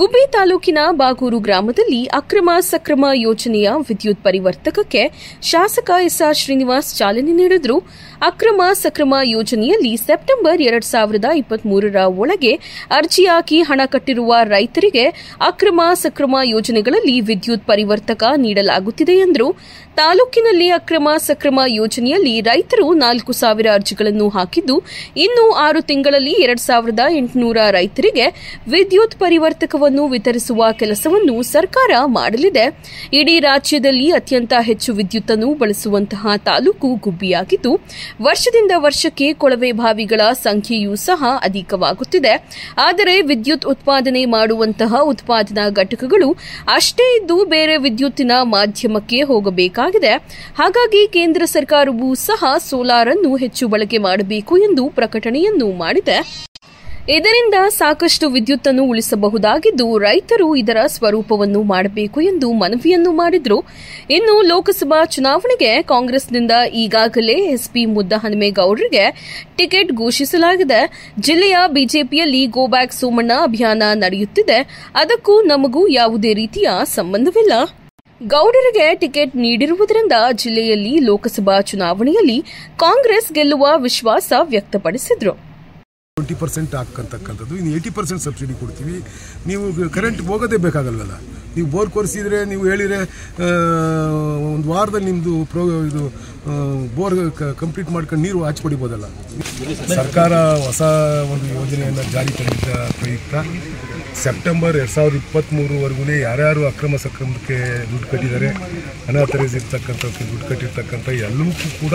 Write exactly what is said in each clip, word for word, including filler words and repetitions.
ಗುಬ್ಬಿ ತಾಲೂಕಿನ ಬಾಗೂರು ಗ್ರಾಮದಲ್ಲಿ ಅಕ್ರಮ ಸಕ್ರಮ ಯೋಜನೆಯ ವಿದ್ಯುತ್ ಪರಿವರ್ತಕಕ್ಕೆ ಶಾಸಕ ಎಸ್ಆರ್ ಶ್ರೀನಿವಾಸ್ ಚಾಲನೆ ನೀಡಿದರು. ಅಕ್ರಮ ಸಕ್ರಮ ಯೋಜನೆಯಲ್ಲಿ ಸೆಪ್ಟೆಂಬರ್ ಎರಡ್ ಸಾವಿರದ ಇಪ್ಪತ್ಮೂರರ ಒಳಗೆ ಅರ್ಜಿ ಹಾಕಿ ಹಣ ಕಟ್ಟಿರುವ ರೈತರಿಗೆ ಅಕ್ರಮ ಸಕ್ರಮ ಯೋಜನೆಗಳಲ್ಲಿ ವಿದ್ಯುತ್ ಪರಿವರ್ತಕ ನೀಡಲಾಗುತ್ತಿದೆ ಎಂದರು. ತಾಲೂಕಿನಲ್ಲಿ ಅಕ್ರಮ ಸಕ್ರಮ ಯೋಜನೆಯಲ್ಲಿ ರೈತರು ನಾಲ್ಕು ಸಾವಿರ ಅರ್ಜಿಗಳನ್ನು ಹಾಕಿದ್ದು, ಇನ್ನು ಆರು ತಿಂಗಳಲ್ಲಿ ಎರಡ್ ಸಾವಿರದ ಎಂಟುನೂರ ರೈತರಿಗೆ ವಿದ್ಯುತ್ ಪರಿವರ್ತಕವನ್ನು ವಿತರಿಸುವ ಕೆಲಸವನ್ನು ಸರ್ಕಾರ ಮಾಡಲಿದೆ. ಇಡೀ ರಾಜ್ಯದಲ್ಲಿ ಅತ್ಯಂತ ಹೆಚ್ಚು ವಿದ್ಯುತ್ತನ್ನು ಬಳಸುವಂತಹ ತಾಲೂಕು ಗುಬ್ಬಿಯಾಗಿದ್ದು, ವರ್ಷದಿಂದ ವರ್ಷಕ್ಕೆ ಕೊಳವೆ ಬಾವಿಗಳ ಸಂಖ್ಯೆಯೂ ಸಹ ಅಧಿಕವಾಗುತ್ತಿದೆ. ಆದರೆ ವಿದ್ಯುತ್ ಉತ್ಪಾದನೆ ಮಾಡುವಂತಹ ಉತ್ಪಾದನಾ ಘಟಕಗಳು ಅಷ್ಟೇ ಇದ್ದು ಬೇರೆ ವಿದ್ಯುತ್ತಿನ ಮಾಧ್ಯಮಕ್ಕೆ ಹೋಗಬೇಕಾಗಿದೆ. ಹಾಗಾಗಿ ಕೇಂದ್ರ ಸರ್ಕಾರವೂ ಸಹ ಸೋಲಾರ್ ಅನ್ನು ಹೆಚ್ಚು ಬಳಕೆ ಮಾಡಬೇಕು ಎಂದು ಪ್ರಕಟಣೆಯನ್ನು ಮಾಡಿದೆ. ಇದರಿಂದ ಸಾಕಷ್ಟು ವಿದ್ಯುತ್ತನ್ನು ಉಳಿಸಬಹುದಾಗಿದ್ದು, ರೈತರು ಇದರ ಸ್ವರೂಪವನ್ನು ಮಾಡಬೇಕು ಎಂದು ಮನವಿಯನ್ನು ಮಾಡಿದರು. ಇನ್ನು ಲೋಕಸಭಾ ಚುನಾವಣೆಗೆ ಕಾಂಗ್ರೆಸ್ನಿಂದ ಈಗಾಗಲೇ ಎಸ್ಪಿ ಮುದ್ದಹನುಮೇಗೌಡರಿಗೆ ಟಿಕೆಟ್ ಘೋಷಿಸಲಾಗಿದೆ. ಜಿಲ್ಲೆಯ ಬಿಜೆಪಿಯಲ್ಲಿ ಗೋ ಬ್ಯಾಕ್ ಸೋಮಣ್ಣ ಅಭಿಯಾನ ನಡೆಯುತ್ತಿದೆ. ಅದಕ್ಕೂ ನಮಗೂ ಯಾವುದೇ ರೀತಿಯ ಸಂಬಂಧವಿಲ್ಲ. ಗೌಡರಿಗೆ ಟಿಕೆಟ್ ನೀಡಿರುವುದರಿಂದ ಜಿಲ್ಲೆಯಲ್ಲಿ ಲೋಕಸಭಾ ಚುನಾವಣೆಯಲ್ಲಿ ಕಾಂಗ್ರೆಸ್ ಗೆಲ್ಲುವ ವಿಶ್ವಾಸ ವ್ಯಕ್ತಪಡಿಸಿದರು. ಟ್ವೆಂಟಿ ಪರ್ಸೆಂಟ್ ಹಾಕಂತಕ್ಕಂಥದ್ದು, ಇನ್ನು ಏಯ್ಟಿ ಪರ್ಸೆಂಟ್ ಸಬ್ಸಿಡಿ ಕೊಡ್ತೀವಿ. ನೀವು ಕರೆಂಟ್ ಹೋಗೋದೇ ಬೇಕಾಗಲ್ವಲ್ಲ. ನೀವು ಬೋರ್ ಕೊರೆಸಿದ್ರೆ, ನೀವು ಹೇಳಿದ್ರೆ ಒಂದು ವಾರದಲ್ಲಿ ನಿಮ್ಮದು ಪ್ರೋ ಇದು ಬೋರ್ ಕಂಪ್ಲೀಟ್ ಮಾಡ್ಕೊಂಡು ನೀರು ಹಚ್ಕೊಡಿಬೋದಲ್ಲ. ಸರ್ಕಾರ ಹೊಸ ಒಂದು ಯೋಜನೆಯನ್ನು ಜಾರಿ ತಂದಿದ್ದ ಪ್ರಯುಕ್ತ ಸೆಪ್ಟೆಂಬರ್ ಎರಡು ಸಾವಿರದ ಇಪ್ಪತ್ತ್ಮೂರವರೆಗೂ ಯಾರ್ಯಾರು ಅಕ್ರಮ ಸಕ್ರಮಕ್ಕೆ ದುಡ್ಡು ಕಟ್ಟಿದ್ದಾರೆ, ಅನಾಥರೈಸಿರ್ತಕ್ಕಂಥವ್ರಿಗೆ ದುಡ್ಡು ಕಟ್ಟಿರ್ತಕ್ಕಂಥ ಎಲ್ಲವಕ್ಕೂ ಕೂಡ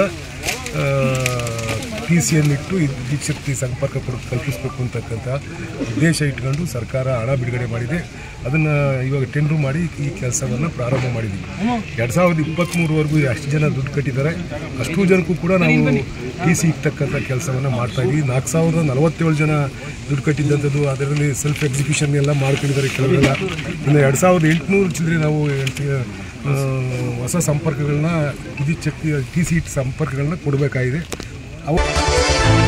ಟಿ ಸಿಯನ್ನು ಇಟ್ಟು ವಿದ್ಯುತ್ ಶಕ್ತಿ ಸಂಪರ್ಕ ಕಲ್ಪಿಸಬೇಕು ಅಂತಕ್ಕಂಥ ಉದ್ದೇಶ ಇಟ್ಕೊಂಡು ಸರ್ಕಾರ ಹಣ ಬಿಡುಗಡೆ ಮಾಡಿದೆ. ಅದನ್ನು ಇವಾಗ ಟೆಂಡ್ರು ಮಾಡಿ ಈ ಕೆಲಸವನ್ನು ಪ್ರಾರಂಭ ಮಾಡಿದ್ವಿ. ಎರಡು ಸಾವಿರದ ಇಪ್ಪತ್ತ್ಮೂರವರೆಗೂ ಎಷ್ಟು ಜನ ದುಡ್ಡು ಕಟ್ಟಿದ್ದಾರೆ ಅಷ್ಟು ಜನಕ್ಕೂ ಕೂಡ ನಾವು ಟಿ ಸಿ ಇರ್ತಕ್ಕಂಥ ಕೆಲಸವನ್ನು ಮಾಡ್ತಾಯಿದ್ವಿ. ನಾಲ್ಕು ಸಾವಿರದ ನಲವತ್ತೇಳು ಜನ ದುಡ್ಡು ಕಟ್ಟಿದ್ದಂಥದ್ದು, ಅದರಲ್ಲಿ ಸೆಲ್ಫ್ ಎಕ್ಸಿಕ್ಯೂಷನ್ ಎಲ್ಲ ಮಾಡ್ಕೊಂಡಿದ್ದಾರೆ ಕೆಲವರೆಲ್ಲ. ಇನ್ನು ಎರಡು ಸಾವಿರದ ಎಂಟುನೂರು ಚಿಲ್ಲರೆ ನಾವು ಹೊಸ ಸಂಪರ್ಕಗಳನ್ನ ವಿದ್ಯುತ್ ಶಕ್ತಿ ಟಿ ಸಿ ಸಂಪರ್ಕಗಳನ್ನ ಕೊಡಬೇಕಾಗಿದೆ. ಅವು